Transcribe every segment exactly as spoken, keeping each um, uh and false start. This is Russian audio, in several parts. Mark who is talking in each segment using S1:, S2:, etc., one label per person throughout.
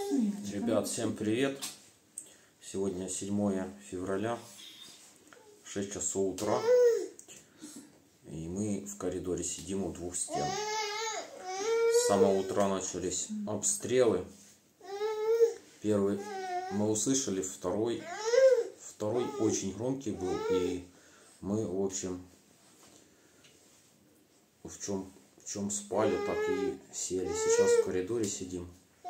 S1: Ребят, всем привет! Сегодня седьмое февраля, шесть часов утра, и мы в коридоре сидим у двух стен. С самого утра начались обстрелы. Первый мы услышали, второй, второй очень громкий был, и мы, в общем, в чем, в чем спали, так и сели. Сейчас в коридоре сидим.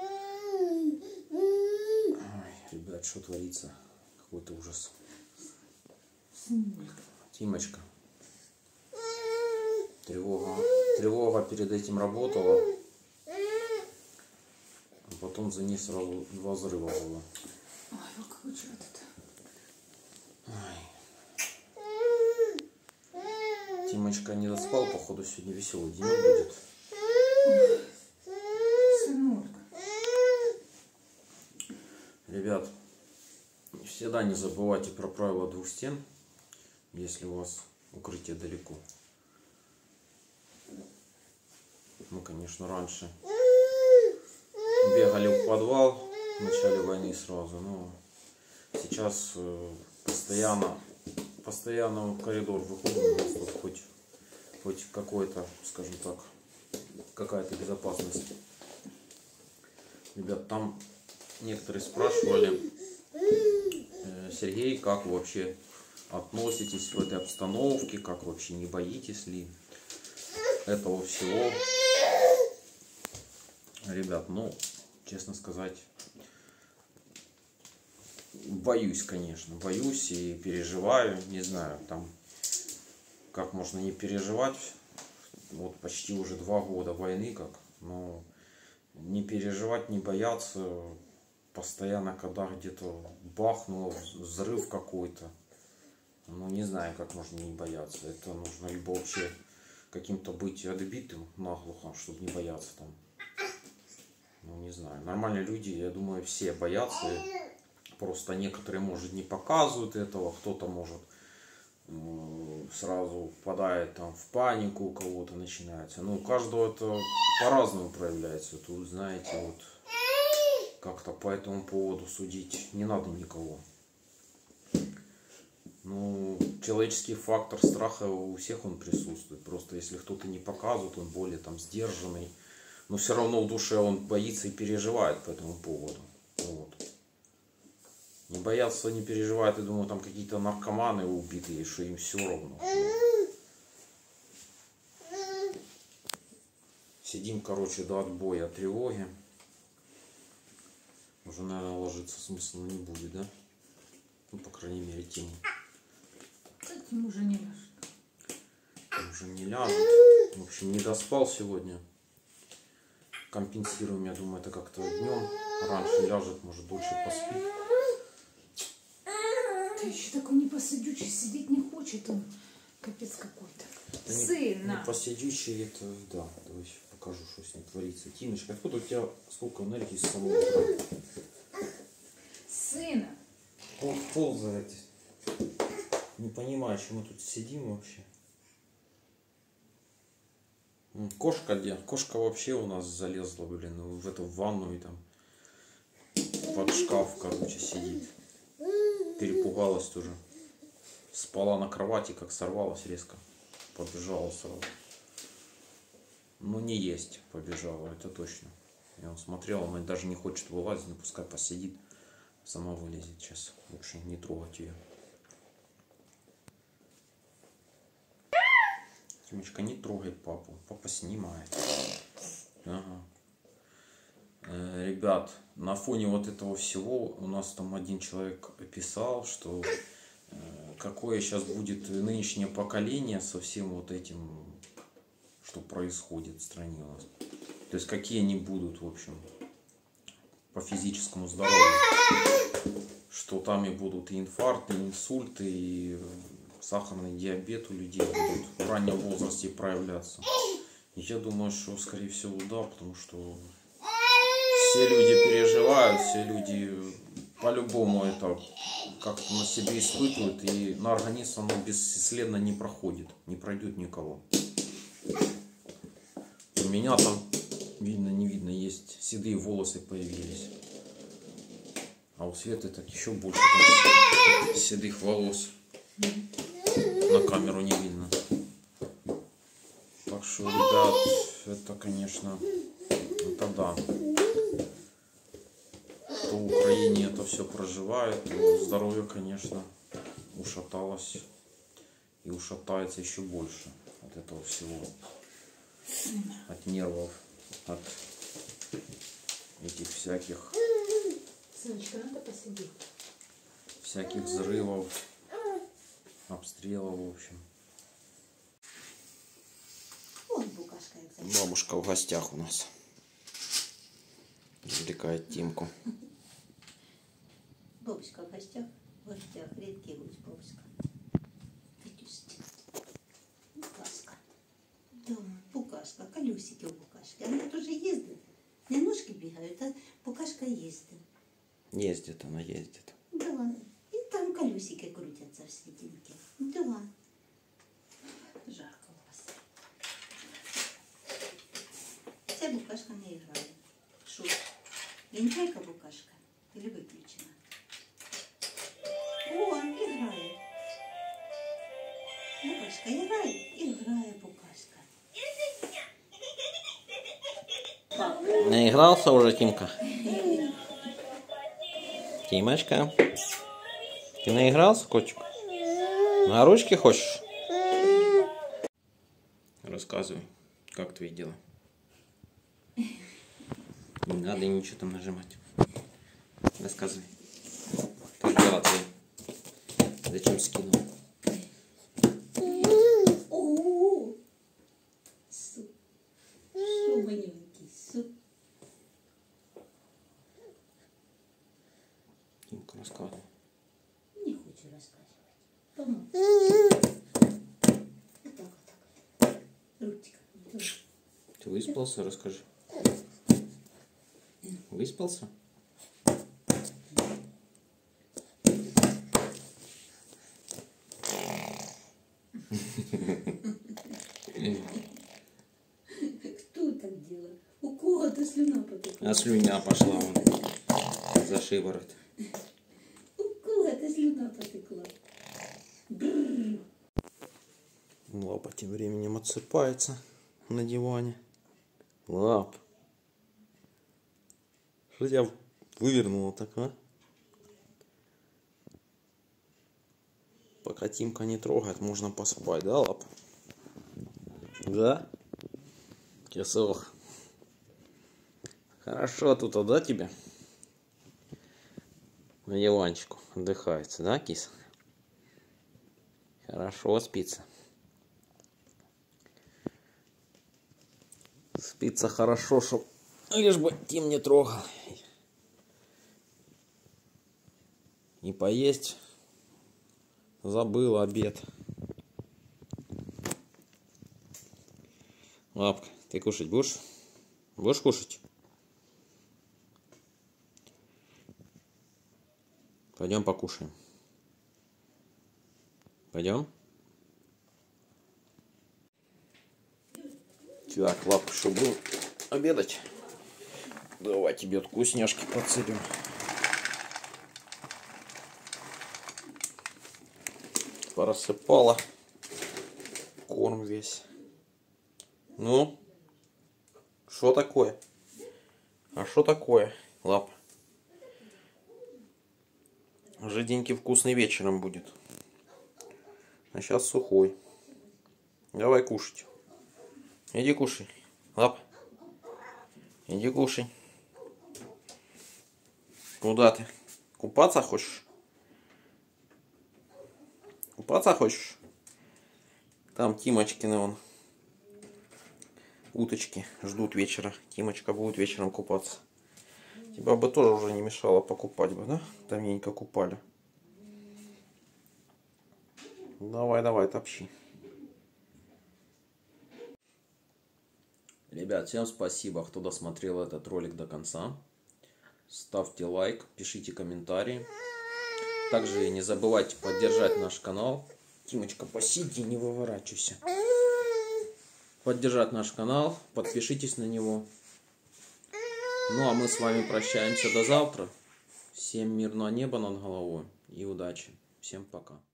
S1: Ребят, что творится? Какой-то ужас. Тимочка. Тревога. Тревога перед этим работала. А потом за ней сразу два взрыва было.
S2: Ой, ну какой черт это?
S1: Ой. Тимочка не доспал, походу сегодня веселый день будет.
S2: Сынулька.
S1: Ребят, всегда не забывайте про правила двух стен, если у вас укрытие далеко. Мы, конечно, раньше бегали в подвал в начале войны сразу, но сейчас постоянно, постоянно в коридор выходим, у нас тут хоть, хоть какой-то, скажем так, какая-то безопасность. Ребят, там некоторые спрашивали: Сергей, как вы вообще относитесь в этой обстановке, как вообще, не боитесь ли этого всего? Ребят, ну, честно сказать, боюсь, конечно, боюсь и переживаю, не знаю, там, как можно не переживать, вот почти уже два года войны как, но не переживать, не бояться. Постоянно, когда где-то бахнуло, взрыв какой-то, ну не знаю, как можно не бояться. Это нужно либо вообще каким-то быть отбитым наглухо, чтобы не бояться там. Ну не знаю. Нормальные люди, я думаю, все боятся. Просто некоторые, может, не показывают этого, кто-то может сразу впадает там в панику, у кого-то начинается. Ну у каждого это по-разному проявляется. Тут, знаете, вот как-то по этому поводу судить не надо никого. Ну, человеческий фактор страха у всех он присутствует. Просто если кто-то не показывает, он более там сдержанный, но все равно в душе он боится и переживает по этому поводу. Вот. Не боятся, не переживают, я думаю, там какие-то наркоманы убитые, что им все равно. Сидим, короче, до отбоя тревоги. Уже, наверное, ложиться смысла не будет, да? Ну, по крайней мере, Тим.
S2: Тим уже не ляжет.
S1: Тим уже не ляжет. В общем, не доспал сегодня. Компенсируем, я думаю, это как-то днем. Раньше ляжет, может, дольше поспит.
S2: Ты еще такой непосидючий, сидеть не хочет он. Капец какой-то.
S1: Да
S2: Сына.
S1: Не, не посидючий, это, да. Давай еще покажу, что с ним творится. Тимочка, откуда у тебя сколько энергии с самого утра?
S2: Сына.
S1: Он ползает. Не понимаю, что мы тут сидим вообще. Кошка где? Кошка вообще у нас залезла, блин, в эту ванну и там под шкаф, короче, сидит. Перепугалась тоже. Спала на кровати, как сорвалась резко. Побежала сразу. Ну не есть побежала, это точно. Я смотрел, она даже не хочет вылазить, ну пускай посидит. Сама вылезет сейчас. Лучше не трогать ее. Тимочка, не трогай папу. Папа снимает. Ага. Э, ребят, на фоне вот этого всего у нас там один человек писал, что э, какое сейчас будет нынешнее поколение со всем вот этим, что происходит в стране у нас. То есть какие они будут, в общем, по физическому здоровью. Что там и будут и инфаркты, и инсульты, и сахарный диабет у людей будут в раннем возрасте проявляться. И я думаю, что скорее всего да, потому что все люди переживают, все люди по-любому это как-то на себе испытывают, и на организм оно бесследно не проходит, не пройдет никого. У меня там, видно, не видно, есть седые волосы появились. А у Светы так еще больше седых волос. На камеру не видно. Так что, ребят, это, конечно, это да. Кто в Украине это все проживает, здоровье, конечно, ушаталось. И ушатается еще больше от этого всего. От нервов, от этих всяких...
S2: Сыночка, надо посидеть.
S1: Всяких взрывов, обстрелов, в общем.
S2: Вон букашка.
S1: Бабушка в гостях у нас. Извлекает Тимку.
S2: Бабушка в гостях. В гостях. Редкий гость, бабушка. Букашка. Да, букашка. Колесики у букашки. Она тоже ездит. Не ножки бегают, а букашка ездит.
S1: Ездит она, ездит.
S2: Да. И там колесики крутятся в серединке. Да. Жарко у вас. Ця букашка не играет. Шо? Лентяйка букашка? Или выключена? О, играет. Букашка играет, играет букашка.
S1: Наигрался уже, Тимка? Тимочка, ты наигрался, котик? На ручки хочешь? Рассказывай, как твои дела? Не надо ничего там нажимать. Рассказывай. Как дела твои? Зачем скинул?
S2: О, суп. Шо маленький суп.
S1: Тимка, рассказывай.
S2: Не хочу рассказывать. Помолчи. Вот так, вот так. Ручка.
S1: Ты выспался? Расскажи. Выспался?
S2: Кто так делает? У кого-то слюна потекла.
S1: А слюня пошла вон за шиворот.
S2: У кого-то слюна потекла. Бррр.
S1: Лапа тем временем отсыпается на диване. Лап. Что тебя вывернуло так, а? Пока Тимка не трогает, можно поспать, да, Лап? Да? Кисох. Хорошо тут, а, да, тебе? На диванчику отдыхается, да, кис? Хорошо спится. Спится хорошо, чтоб лишь бы Тим не трогал. И поесть забыл обед. Лапка, ты кушать будешь? Будешь кушать? Пойдем покушаем. Пойдем? Так, Лапка, что будем обедать? Давай тебе вкусняшки подсыпем. Порассыпала корм весь. Ну, что такое? А что такое, Лап? Жиденький вкусный вечером будет. А сейчас сухой. Давай кушать. Иди кушай. Лап. Иди кушай. Куда ты? Купаться хочешь? Купаться хочешь? Там Тимочкины вон. Уточки ждут вечера. Тимочка будет вечером купаться. Тебя бы тоже уже не мешало покупать бы, да? Давненько купали. Давай, давай, топчи. Ребят, всем спасибо, кто досмотрел этот ролик до конца. Ставьте лайк, пишите комментарии. Также не забывайте поддержать наш канал. Тимочка, посиди, не выворачивайся. Поддержать наш канал, подпишитесь на него. Ну а мы с вами прощаемся до завтра. Всем мирного неба над головой и удачи. Всем пока.